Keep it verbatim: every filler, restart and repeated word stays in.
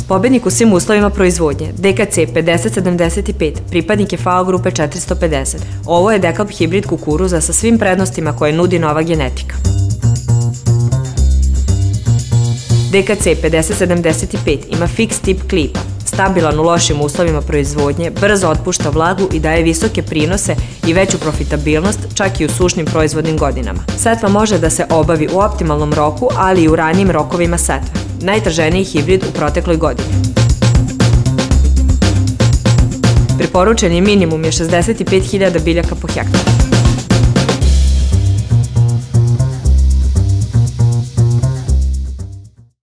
Pobednik u svim uslovima proizvodnje, D K C pedeset sedamdeset pet, pripadnik je F A O grupe četiristo pedeset. Ovo je dekalb hibrid kukuruza sa svim prednostima koje nudi nova genetika. D K C pedeset sedamdeset pet ima fiks tip klipa, stabilan u lošim uslovima proizvodnje, brzo otpušta vlagu i daje visoke prinose i veću profitabilnost čak i u sušnim proizvodnim godinama. Setva može da se obavi u optimalnom roku, ali i u ranijim rokovima setve. Najtraženiji hibrid u protekloj godini. Preporučeni minimum je šezdeset pet hiljada biljaka po hektaru.